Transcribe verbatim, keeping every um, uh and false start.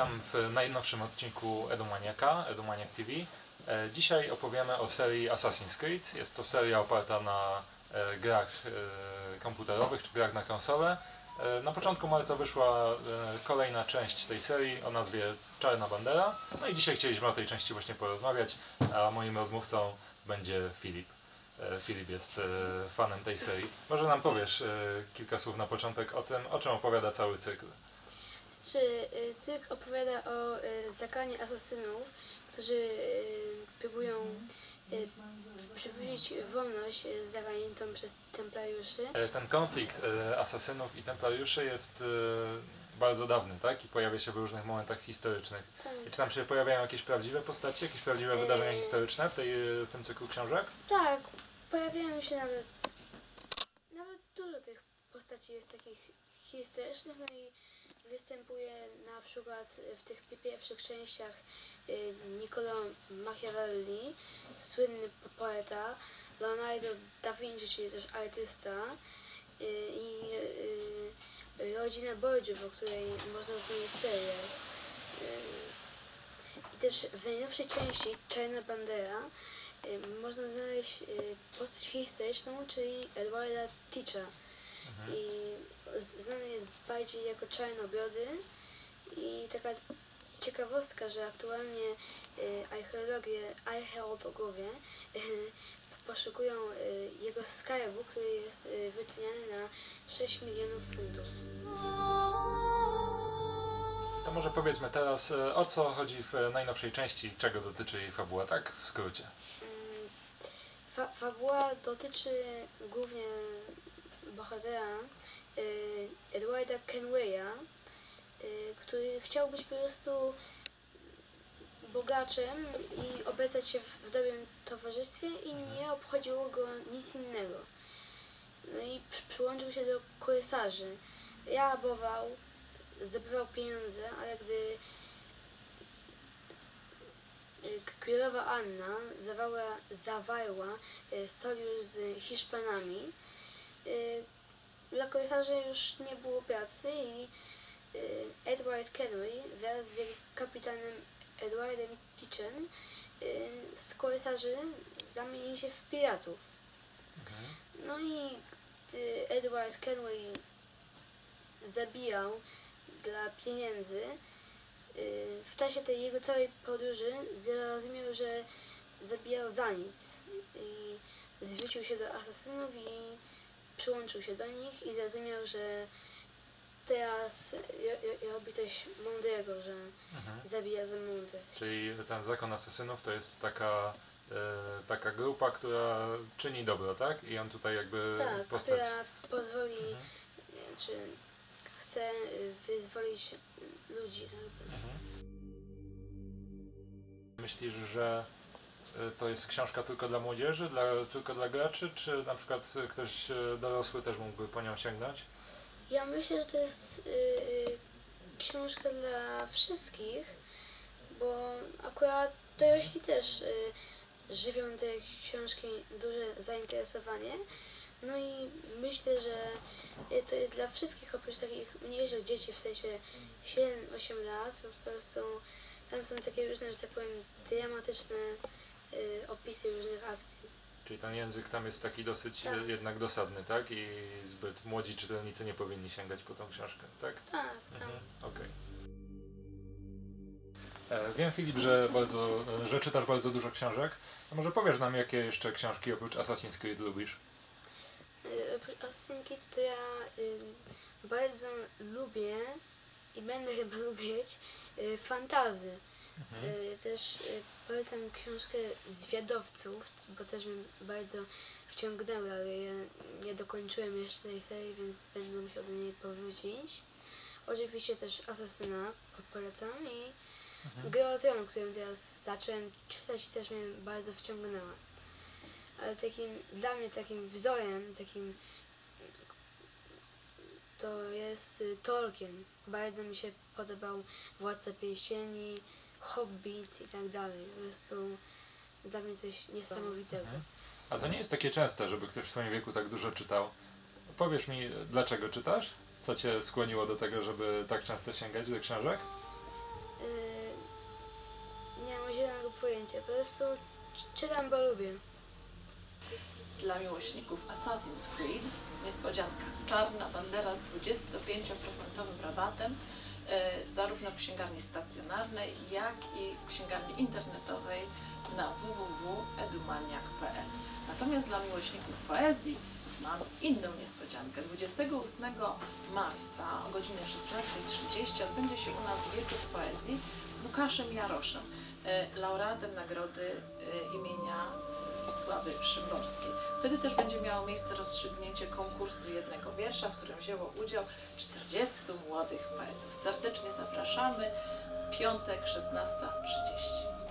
witam w najnowszym odcinku Edomaniaka, Edomaniak T V. Dzisiaj opowiemy o serii Assassin's Creed. Jest to seria oparta na grach komputerowych czy grach na konsolę. Na początku marca wyszła kolejna część tej serii o nazwie Czarna Bandera. No i dzisiaj chcieliśmy o tej części właśnie porozmawiać, a moim rozmówcą będzie Filip. Filip jest fanem tej serii. Może nam powiesz kilka słów na początek o tym, o czym opowiada cały cykl. Czy cykl opowiada o zagraniu asasynów, którzy próbują przywrócić wolność zagarniętą przez templariuszy? Ten konflikt asasynów i templariuszy jest bardzo dawny, tak? I pojawia się w różnych momentach historycznych. Tak. I czy tam się pojawiają jakieś prawdziwe postacie, jakieś prawdziwe wydarzenia historyczne w, tej, w tym cyklu książek? Tak, pojawiają się nawet, nawet dużo tych postaci jest takich historycznych, no i występuje na przykład w tych pierwszych częściach Niccolo Machiavelli, słynny poeta, Leonardo da Vinci, czyli też artysta, i rodzina Borgiów, o której można znaleźć serię. I też w najnowszej części Czarna Bandera można znaleźć postać historyczną, czyli Edwarda Teacha. Mhm. I znany jest bardziej jako Czarnobrody. I taka ciekawostka, że aktualnie archeologie, archeologowie poszukują jego skarbu, który jest wyceniany na sześć milionów funtów. To może powiedzmy teraz, o co chodzi w najnowszej części, czego dotyczy jej fabuła, tak w skrócie? Fa fabuła dotyczy głównie bohatera y, Edwarda Kenwaya, y, który chciał być po prostu bogaczem i obecać się w dobrym towarzystwie i nie obchodziło go nic innego. No i przyłączył się do korysarzy. Rabował, zdobywał pieniądze, ale gdy królowa Anna zawarła, zawarła sojusz z Hiszpanami, dla korysarzy już nie było pracy i Edward Kenway wraz z jego kapitanem Edwardem Teachem z korysarzy zamienili się w piratów. Okay. No i gdy Edward Kenway zabijał dla pieniędzy, w czasie tej jego całej podróży zrozumiał, że zabijał za nic i zwrócił się do asasynów i przyłączył się do nich i zrozumiał, że teraz robi coś mądrego, że mhm. zabija za mądrych. Czyli ten zakon asasynów to jest taka, e, taka grupa, która czyni dobro, tak? I on tutaj jakby tak, postać... która pozwoli, mhm. czy chce wyzwolić ludzi. Mhm. Myślisz, że to jest książka tylko dla młodzieży, dla, tylko dla graczy, czy na przykład ktoś dorosły też mógłby po nią sięgnąć? Ja myślę, że to jest yy, książka dla wszystkich, bo akurat dorośli też yy, żywią tej książki duże zainteresowanie. No i myślę, że to jest dla wszystkich, oprócz takich mniejszych dzieci, w sensie siedem osiem lat, po prostu tam są takie różne, że tak powiem, dramatyczne y, opisy różnych akcji. Czyli ten język tam jest taki dosyć tak. jednak dosadny, tak? I zbyt młodzi czytelnicy nie powinni sięgać po tą książkę, tak? Tak, tak. Mhm. Okej. Okay. Wiem, Filip, że, bardzo, że czytasz bardzo dużo książek. A może powiesz nam, jakie jeszcze książki oprócz Assassin's Creed lubisz? Oprócz Assassin's Creed to ja y, bardzo lubię i będę chyba lubić y, fantazy. Mhm. Y, też y, polecam książkę Zwiadowców, bo też mnie bardzo wciągnęły, ale ja nie dokończyłem jeszcze tej serii, więc będę musiał do niej powrócić. Oczywiście też Asasyna polecam i mhm. Grę o Tron, którą teraz zacząłem czytać i też mnie bardzo wciągnęła. Ale takim, dla mnie takim wzorem, takim to jest Tolkien. Bardzo mi się podobał Władca Pierścieni, Hobbit i tak dalej. Po prostu dla mnie coś niesamowitego. Mhm. A to nie jest takie częste, żeby ktoś w swoim wieku tak dużo czytał. Powiesz mi, dlaczego czytasz? Co cię skłoniło do tego, żeby tak często sięgać do książek? nie mam zielonego pojęcia. Po prostu czytam, bo lubię. Dla miłośników Assassin's Creed niespodzianka. Czarna bandera z dwudziestopięciu procent rabatem e, zarówno w księgarni stacjonarnej, jak i w księgarni internetowej na w w w kropka edumaniak kropka p l. Natomiast dla miłośników poezji mam inną niespodziankę. dwudziestego ósmego marca o godzinie szesnastej trzydzieści odbędzie się u nas wieczór poezji z Łukaszem Jaroszem, e, laureatem nagrody e, imienia Wisławy Szymborskiej. Wtedy też będzie miało miejsce rozstrzygnięcie konkursu jednego wiersza, w którym wzięło udział czterdziestu młodych poetów. Serdecznie zapraszamy. Piątek, szesnasta trzydzieści.